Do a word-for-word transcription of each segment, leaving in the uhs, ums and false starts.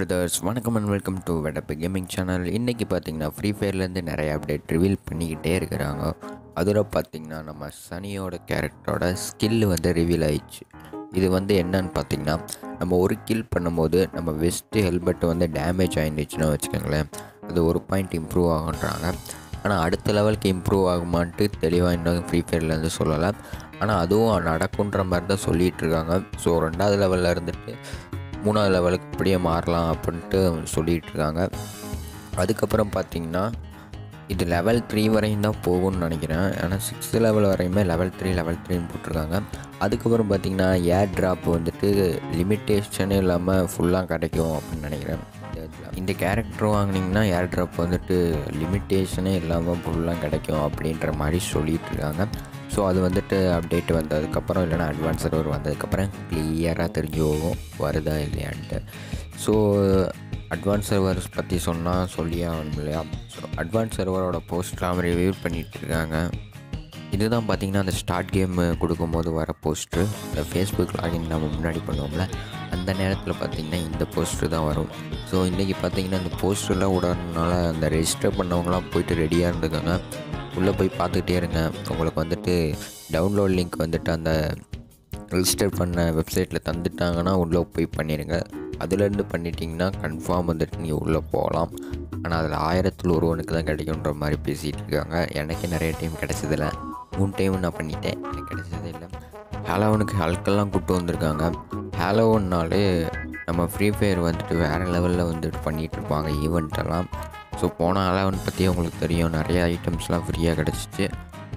Brothers வணக்கம் and welcome to Vadapu gaming channel. இன்றைக்கி பார்த்தீங்கன்னா ஃப்ரீ ஃபயர்லேருந்து நிறைய அப்டேட் ரிவீல் பண்ணிக்கிட்டே இருக்கிறாங்க. அதில் பார்த்திங்கன்னா நம்ம சனியோட கேரக்டரோட ஸ்கில் வந்து ரிவீல் ஆயிடுச்சு. இது வந்து என்னன்னு பார்த்திங்கன்னா, நம்ம ஒரு கில் பண்ணும்போது நம்ம வெஸ்ட்டு ஹெல்மெட் வந்து டேமேஜ் ஆகிடுச்சுன்னு வச்சுக்கோங்களேன், அது ஒரு பாயிண்ட் இம்ப்ரூவ் ஆகுன்றாங்க. ஆனால் அடுத்த லெவலுக்கு இம்ப்ரூவ் ஆகுமான்ட்டு தெளிவாக இன்னும் ஃப்ரீ ஃபயர்லேருந்து சொல்லலை. ஆனால் அதுவும் நடக்குன்ற மாதிரி தான் சொல்லிகிட்ருக்காங்க. ஸோ ரெண்டாவது லெவலில் இருந்துட்டு மூணாவது லெவலுக்கு இப்படியே மாறலாம் அப்படின்ட்டு சொல்லிகிட்ருக்காங்க. அதுக்கப்புறம் பார்த்திங்கன்னா இது லெவல் த்ரீ வரையும் தான் போகும்னு நினைக்கிறேன். ஏன்னா சிக்ஸ்த்து லெவல் வரையுமே லெவல் த்ரீ லெவல் த்ரீன்னு போட்டிருக்காங்க. அதுக்கப்புறம் பார்த்திங்கன்னா ஏர் ட்ராப் வந்துட்டு லிமிட்டேஷனே இல்லாமல் ஃபுல்லாக கிடைக்கும் அப்படின்னு நினைக்கிறேன். இந்த கேரக்டர் வாங்கினீங்கன்னா ஏர் ட்ராப் வந்துட்டு லிமிட்டேஷனே இல்லாமல் ஃபுல்லாக கிடைக்கும் அப்படின்ற மாதிரி சொல்லிகிட்ருக்காங்க. ஸோ அது வந்துட்டு அப்டேட் வந்ததுக்கப்புறம் இல்லைனா அட்வான்ஸ் சர்வர் வந்ததுக்கப்புறம் கிளியராக தெரிஞ்சு போகும் வருதா இல்லையான்ட்டு. ஸோ அட்வான்ஸ் சர்வர்ஸ் பற்றி சொன்னால் சொல்லியே ஆகணும் இல்லையா. ஸோ அட்வான்ஸ் சர்வரோட போஸ்ட்லாம் ரிவ்யூ பண்ணிகிட்ருக்காங்க. இதுதான் பார்த்திங்கன்னா அந்த ஸ்டார்ட் கேம் கொடுக்கும்போது வர போஸ்ட்ரு. இந்த ஃபேஸ்புக் லாகின் நம்ம முன்னாடி பண்ணுவோம்ல, அந்த நேரத்தில் பார்த்திங்கன்னா இந்த போஸ்ட்ரு தான் வரும். ஸோ இன்றைக்கி பார்த்திங்கன்னா இந்த போஸ்டர்லாம் விடறதுனால அந்த ரெஜிஸ்டர் பண்ணவங்களாம் போய்ட்டு ரெடியாக இருந்துக்காங்க. உள்ளே போய் பார்த்துக்கிட்டே இருங்க. உங்களுக்கு வந்துட்டு டவுன்லோட் லிங்க் வந்துட்டு அந்த ரெஜிஸ்டர் பண்ண வெப்சைட்டில் தந்துட்டாங்கன்னா உள்ளே போய் பண்ணிடுங்க. அதுலேருந்து பண்ணிட்டீங்கன்னா கன்ஃபார்ம் வந்துட்டு நீங்கள் உள்ளே போகலாம். ஆனால் அதில் ஆயிரத்தில் ஒருவனுக்கு தான் கிடைக்குன்ற மாதிரி பேசிகிட்டு இருக்காங்க. எனக்கு நிறைய டைம் கிடச்சதில்ல, மூணு டைம் நான் பண்ணிட்டேன், எனக்கு கிடைச்சதே இல்லை. ஹாலோவனுக்கு ஹல்கெல்லாம் கூப்பிட்டு வந்திருக்காங்க. ஹாலோவன்னாலே நம்ம ஃப்ரீ ஃபயர் வந்துட்டு வேறு லெவலில் வந்துட்டு பண்ணிகிட்டு இருப்பாங்க ஈவெண்ட்டெல்லாம். ஸோ போன ஹாலோவன் பற்றி உங்களுக்கு தெரியும், நிறைய ஐட்டம்ஸ்லாம் ஃப்ரீயாக கிடச்சிச்சு.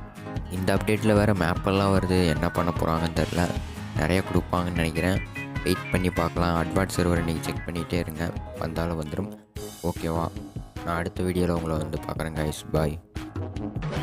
இந்த அப்டேட்டில் வேறு மேப்பெல்லாம் வருது, என்ன பண்ண போகிறாங்கன்னு தெரில. நிறையா கொடுப்பாங்கன்னு நினைக்கிறேன். வெயிட் பண்ணி பார்க்கலாம். அட்வான்ஸ் சர்வர் இன்றைக்கி செக் பண்ணிகிட்டே இருங்க, வந்தாலும் வந்துடும். ஓகேவா, நான் அடுத்த வீடியோவில் உங்களை வந்து பார்க்குறேன் கைஸ். பாய்.